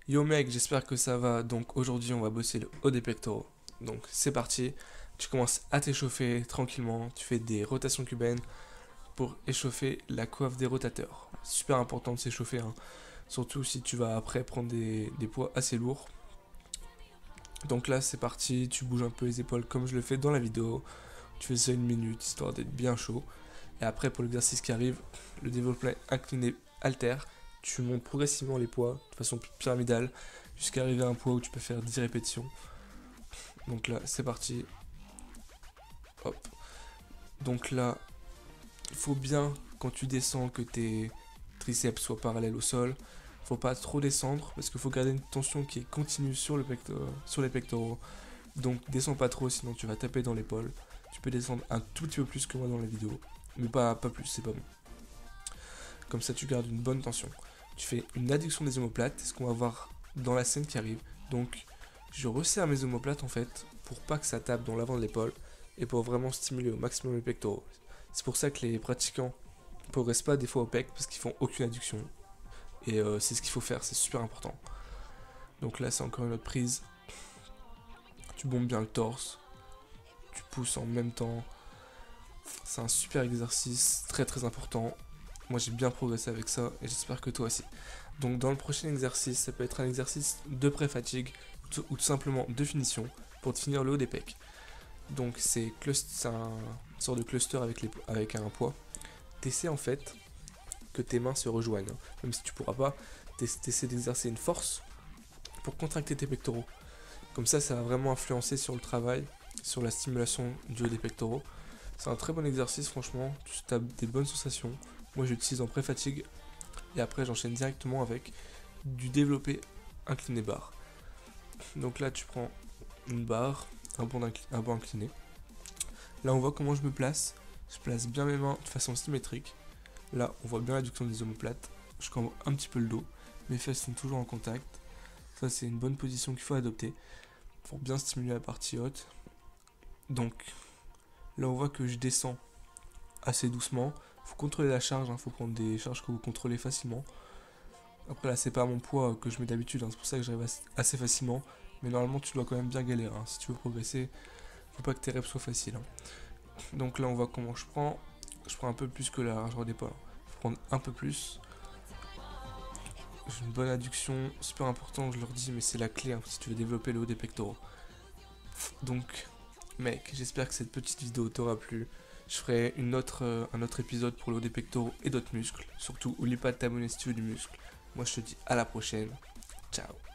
Yo mec, j'espère que ça va. Donc aujourd'hui on va bosser le haut des pectoraux. Donc c'est parti, tu commences à t'échauffer tranquillement, tu fais des rotations cubaines pour échauffer la coiffe des rotateurs. Super important de s'échauffer, hein. Surtout si tu vas après prendre des poids assez lourds. Donc là c'est parti, tu bouges un peu les épaules comme je le fais dans la vidéo. Tu fais ça 1 minute histoire d'être bien chaud. Et après pour l'exercice qui arrive, le développé incliné halter, tu montes progressivement les poids de façon pyramidale jusqu'à arriver à un poids où tu peux faire 10 répétitions. Donc là c'est parti. Hop. Donc là, il faut bien quand tu descends que tes triceps soient parallèles au sol. Faut pas trop descendre parce qu'il faut garder une tension qui est continue sur les pectoraux. Donc descends pas trop sinon tu vas taper dans l'épaule. Tu peux descendre un tout petit peu plus que moi dans la vidéo, mais pas plus, c'est pas bon. Comme ça tu gardes une bonne tension. Tu fais une adduction des omoplates, c'est ce qu'on va voir dans la scène qui arrive. Donc je resserre mes omoplates en fait pour pas que ça tape dans l'avant de l'épaule et pour vraiment stimuler au maximum les pectoraux. C'est pour ça que les pratiquants ne progressent pas des fois au pec parce qu'ils font aucune adduction. Et c'est ce qu'il faut faire, c'est super important. Donc là c'est encore une autre prise. Tu bombes bien le torse, tu pousses en même temps. C'est un super exercice, très très important. Moi j'ai bien progressé avec ça et j'espère que toi aussi. Donc dans le prochain exercice, ça peut être un exercice de pré-fatigue ou tout simplement de finition pour te finir le haut des pecs. Donc c'est un sort de cluster avec un poids. T'essaies en fait que tes mains se rejoignent. Même si tu pourras pas, t'essaies d'exercer une force pour contracter tes pectoraux. Comme ça va vraiment influencer sur le travail, sur la stimulation du haut des pectoraux. C'est un très bon exercice, franchement, tu as des bonnes sensations. Moi j'utilise en pré-fatigue et après j'enchaîne directement avec du développé incliné barre. Donc là tu prends une barre, un banc incliné. Là on voit comment je me place. Je place bien mes mains de façon symétrique. Là on voit bien l'adduction des omoplates. Je cambre un petit peu le dos. Mes fesses sont toujours en contact. Ça c'est une bonne position qu'il faut adopter pour bien stimuler la partie haute. Donc là on voit que je descends assez doucement. Faut contrôler la charge, faut prendre des charges que vous contrôlez facilement. Après là c'est pas mon poids que je mets d'habitude, c'est pour ça que j'arrive assez facilement. Mais normalement tu dois quand même bien galérer, si tu veux progresser, faut pas que tes reps soient faciles. Donc là on voit comment je prends un peu plus que la largeur d'épaule. Faut prendre un peu plus. J'ai une bonne adduction, super important, je leur dis, mais c'est la clé si tu veux développer le haut des pectoraux. Donc mec, j'espère que cette petite vidéo t'aura plu. Je ferai un autre épisode pour le haut des pectoraux et d'autres muscles. Surtout, oublie pas de t'abonner si tu veux du muscle. Moi je te dis à la prochaine. Ciao.